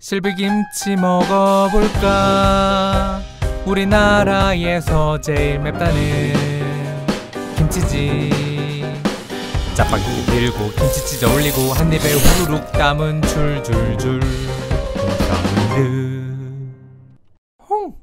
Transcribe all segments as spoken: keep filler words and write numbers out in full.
실비김치 먹어볼까? 우리나라에서 제일 맵다는 김치지. 짜파게티 들고 김치찌개 올리고 한 입에 후루룩 땀은 줄줄줄 사운드. 홍.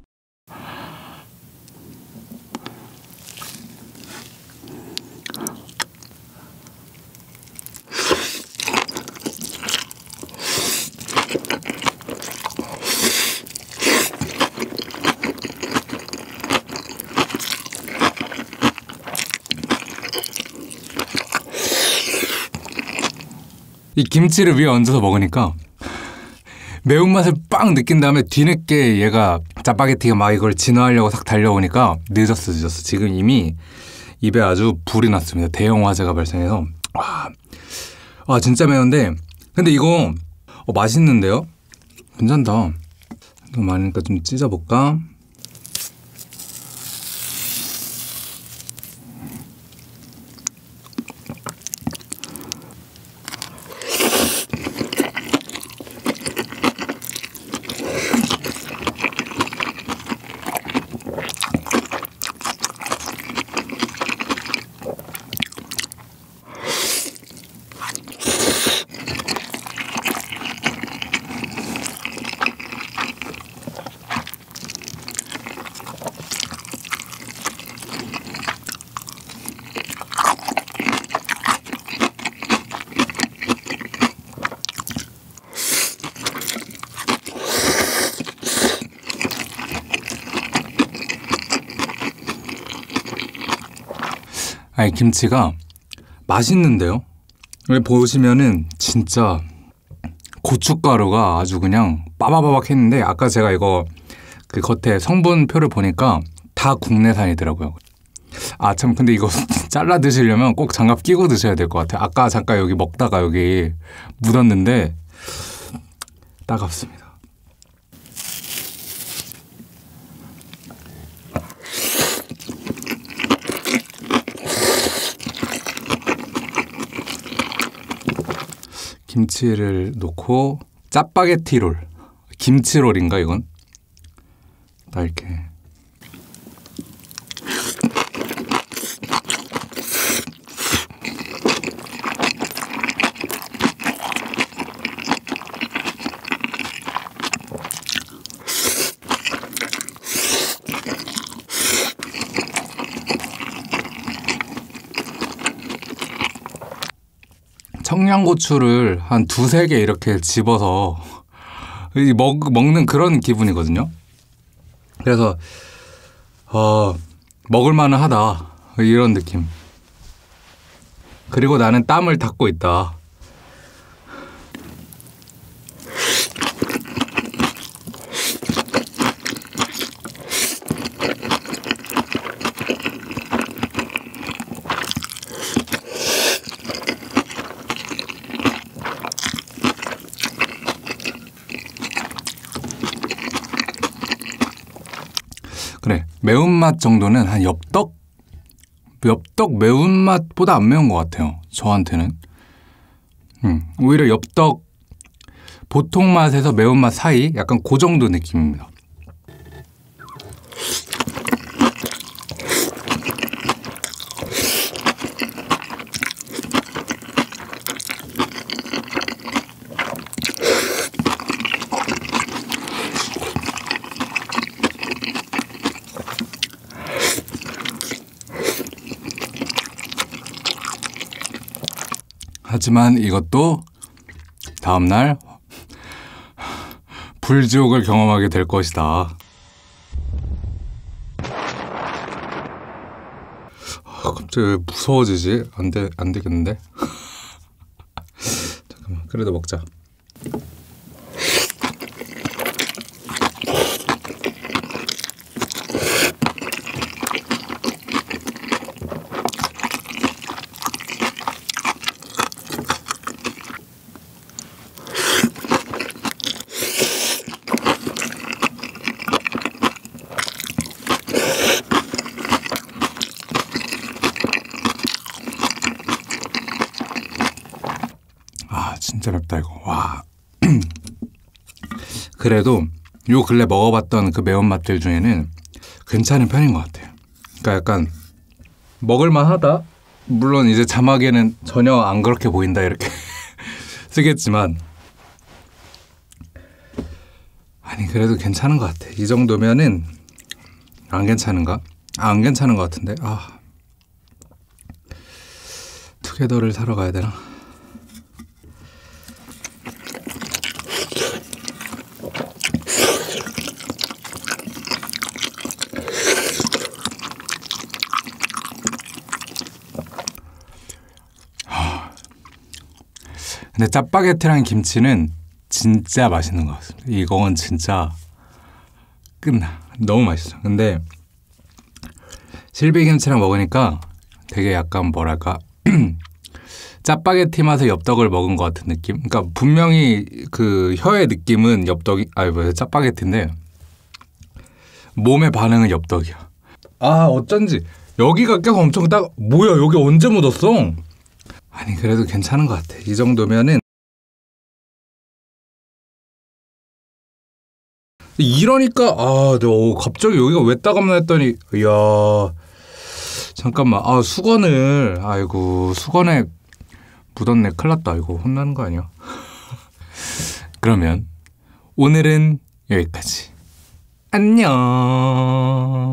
이 김치를 위에 얹어서 먹으니까 매운맛을 빵 느낀 다음에 뒤늦게 얘가 짜파게티가 막 이걸 진화하려고 싹 달려오니까 늦었어 늦었어. 지금 이미 입에 아주 불이 났습니다. 대형 화재가 발생해서. 와, 와 진짜 매운데 근데 이거 어, 맛있는데요? 괜찮다. 너무 많으니까 좀 찢어볼까? 아니 김치가 맛있는데요? 여기 보시면은 진짜 고춧가루가 아주 그냥 빠바바박 했는데 아까 제가 이거 그 겉에 성분표를 보니까 다 국내산이더라고요. 아 참 근데 이거 잘라 드시려면 꼭 장갑 끼고 드셔야 될 것 같아요. 아까 잠깐 여기 먹다가 여기 묻었는데 따갑습니다. 김치를 넣고 짜파게티롤, 김치롤인가 이건? 딱 이렇게 청양고추를 한 두세 개 이렇게 집어서 먹, 먹는 그런 기분이거든요. 그래서 어, 먹을만은 하다 이런 느낌. 그리고 나는 땀을 닦고 있다. 그래, 매운맛 정도는 한 엽떡? 엽떡 매운맛보다 안 매운 것 같아요. 저한테는. 음, 오히려 엽떡 보통 맛에서 매운맛 사이? 약간 그 정도 느낌입니다. 하지만 이것도 다음날 불지옥을 경험하게 될 것이다. 아, 갑자기 왜 무서워지지? 안 돼, 안 되겠는데? 잠깐만, 그래도 먹자. 진짜 맵다 이거. 와. 그래도 요 근래 먹어봤던 그 매운맛들 중에는 괜찮은 편인 것 같아요. 그러니까 약간 먹을만하다? 물론 이제 자막에는 전혀 안 그렇게 보인다 이렇게 쓰겠지만 아니 그래도 괜찮은 것 같아. 이 정도면은 안 괜찮은가? 아, 안 괜찮은 것 같은데. 아, 투게더를 사러 가야 되나? 근데 짜파게티랑 김치는 진짜 맛있는 것 같습니다. 이건 진짜 끝나. 너무 맛있어. 근데 실비김치랑 먹으니까 되게 약간 뭐랄까 짜파게티 맛의 엽떡을 먹은 것 같은 느낌? 그러니까 분명히 그 혀의 느낌은 엽떡이 아니 뭐야 짜파게티인데 몸의 반응은 엽떡이야. 아 어쩐지 여기가 계속 엄청 딱 뭐야 여기 언제 묻었어? 아니 그래도 괜찮은 것 같아. 이 정도면은 이러니까 아 너 갑자기 여기가 왜 따갑나 했더니 이야 잠깐만 아 수건을 아이고 수건에 묻었네. 큰일 났다. 이거 혼나는 거 아니야? 그러면 오늘은 여기까지. 안녕.